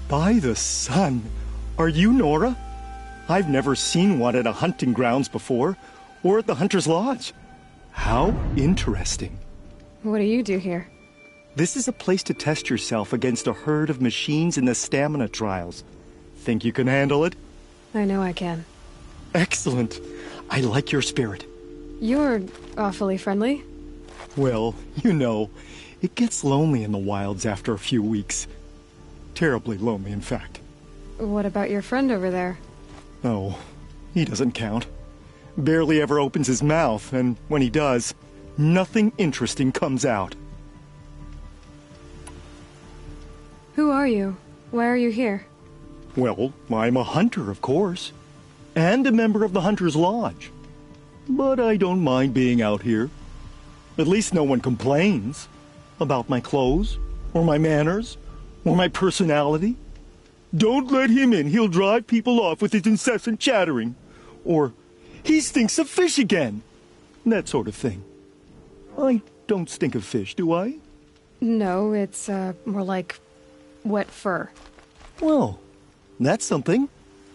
By the sun! Are you Nora? I've never seen one at a hunting grounds before, or at the Hunter's Lodge. How interesting. What do you do here? This is a place to test yourself against a herd of machines in the stamina trials. Think you can handle it? I know I can. Excellent. I like your spirit. You're awfully friendly. Well, you know, it gets lonely in the wilds after a few weeks. Terribly lonely, in fact. What about your friend over there? Oh, he doesn't count. Barely ever opens his mouth, and when he does, nothing interesting comes out. Who are you? Why are you here? Well, I'm a hunter, of course, and a member of the Hunter's Lodge. But I don't mind being out here. At least no one complains about my clothes, or my manners, or my personality. Don't let him in, he'll drive people off with his incessant chattering. Or, he stinks of fish again. That sort of thing. I don't stink of fish, do I? No, it's, more like wet fur. Well, that's something.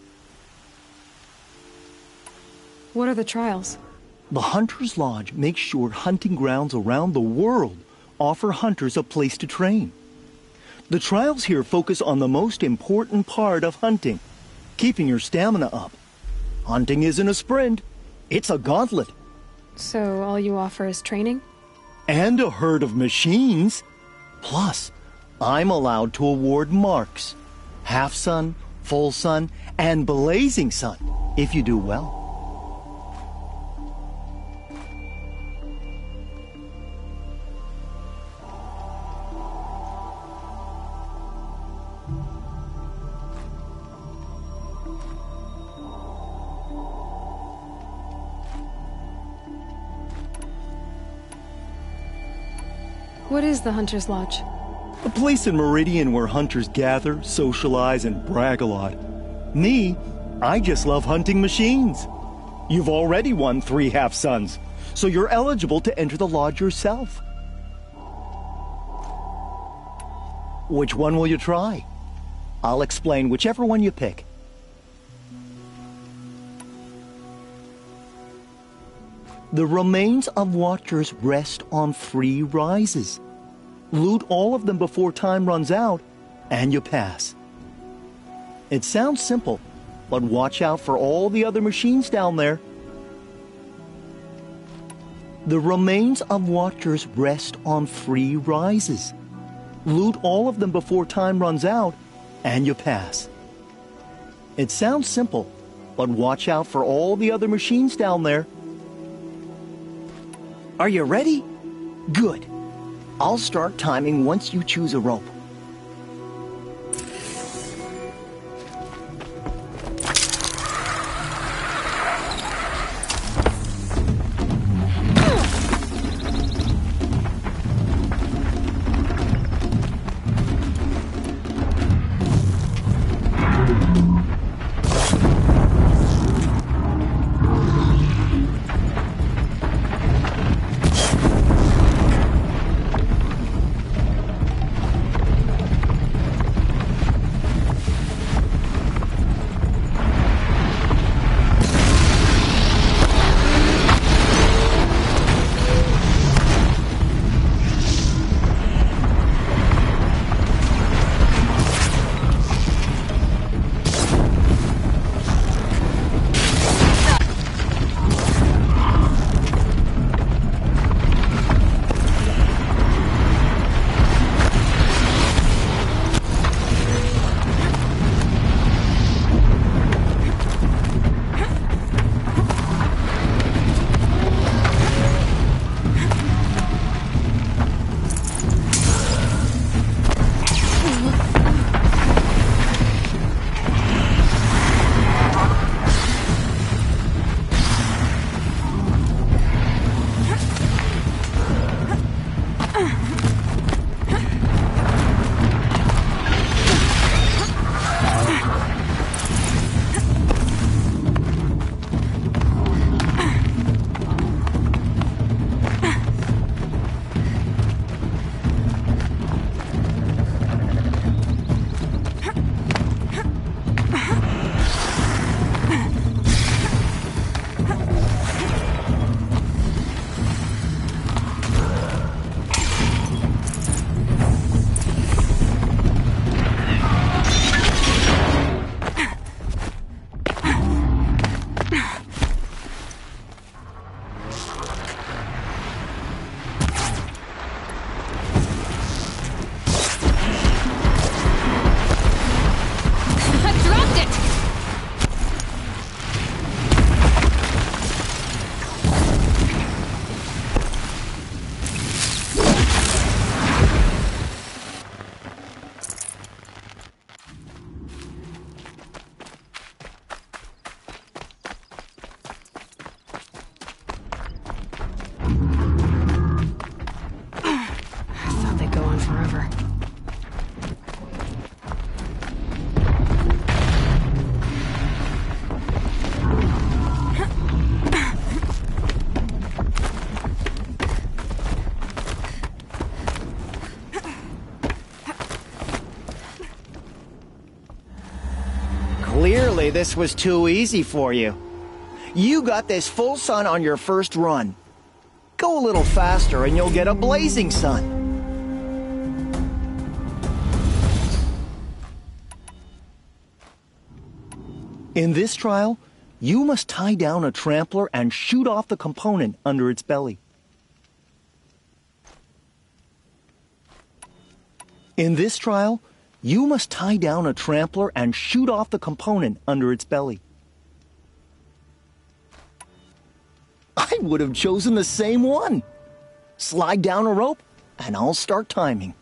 What are the trials? The Hunter's Lodge makes sure hunting grounds around the world offer hunters a place to train. The trials here focus on the most important part of hunting, keeping your stamina up. Hunting isn't a sprint, it's a gauntlet. So all you offer is training? And a herd of machines. Plus, I'm allowed to award marks. Half sun, full sun, and blazing sun, if you do well. What is the Hunter's Lodge? A place in Meridian where hunters gather, socialize, and brag a lot. Me, I just love hunting machines. You've already won 3 half-suns, so you're eligible to enter the lodge yourself. Which one will you try? I'll explain whichever one you pick. The remains of watchers rest on 3 rises. Loot all of them before time runs out, and you pass. It sounds simple, but watch out for all the other machines down there. The remains of watchers rest on 3 rises. Loot all of them before time runs out, and you pass. It sounds simple, but watch out for all the other machines down there. Are you ready? Good. I'll start timing once you choose a rope. Clearly, this was too easy for you. You got this full sun on your first run. Go a little faster and you'll get a blazing sun. In this trial, you must tie down a trampler and shoot off the component under its belly. In this trial, you must tie down a trampler and shoot off the component under its belly. I would have chosen the same one. Slide down a rope, and I'll start timing.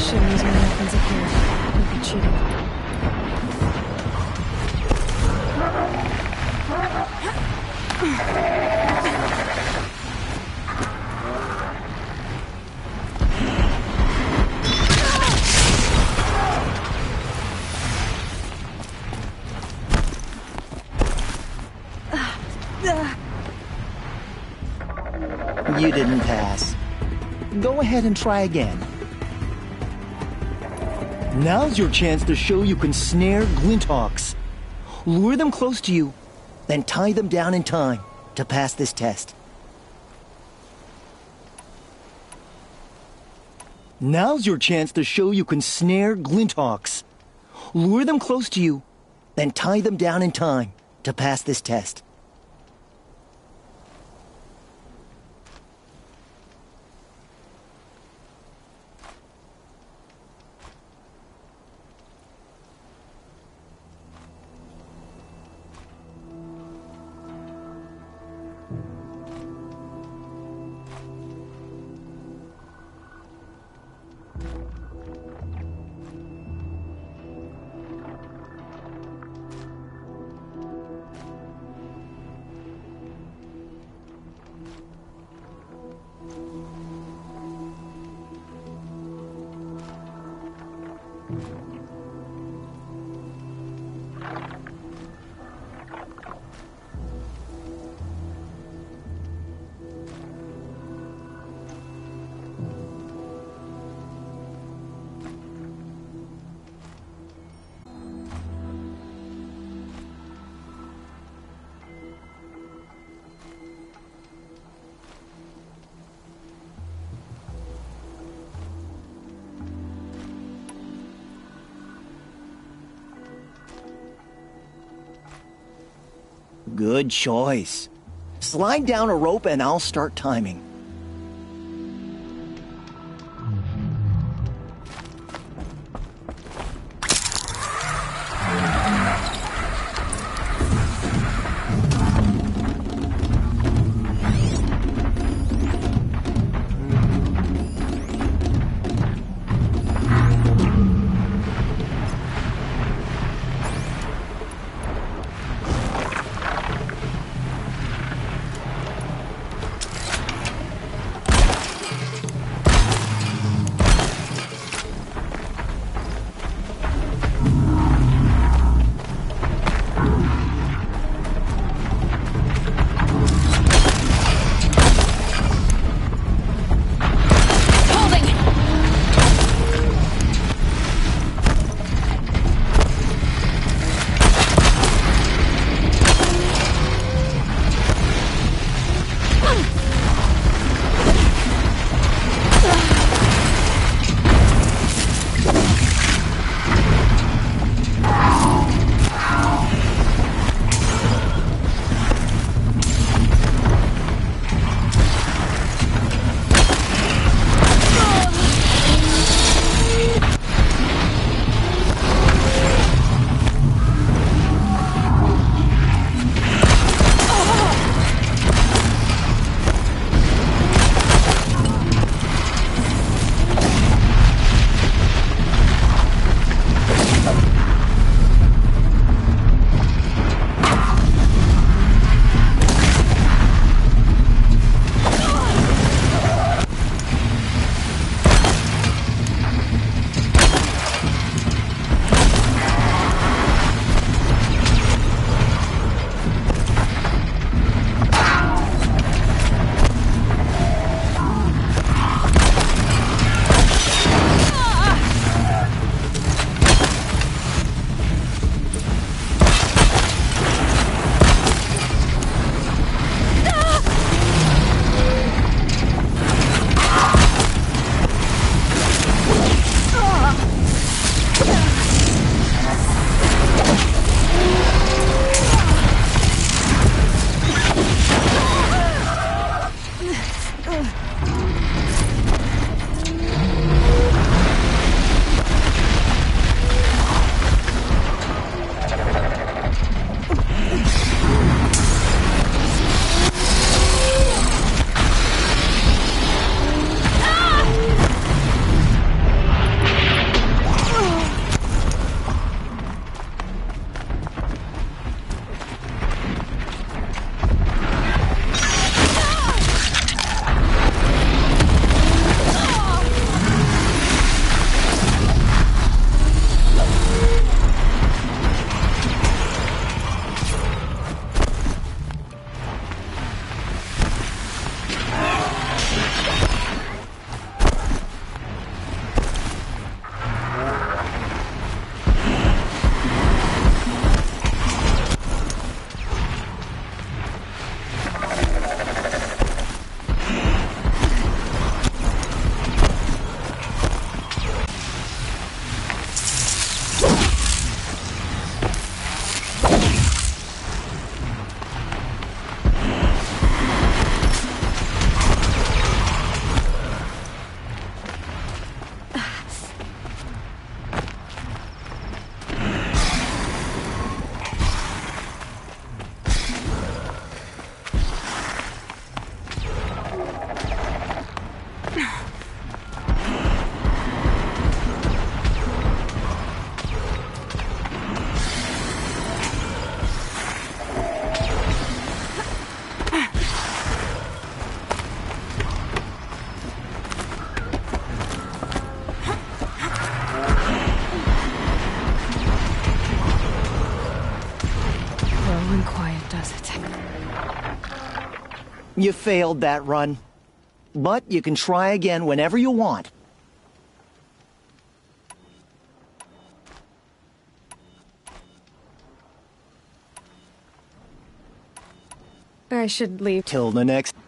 shouldn't use my weapons up here. Would be cheating. You didn't pass. Go ahead and try again. Now's your chance to show you can snare Glinthawks. Lure them close to you, then tie them down in time to pass this test. Now's your chance to show you can snare Glinthawks. Lure them close to you, then tie them down in time to pass this test. Good choice. Slide down a rope and I'll start timing. You failed that run. But you can try again whenever you want. I should leave. Till the next...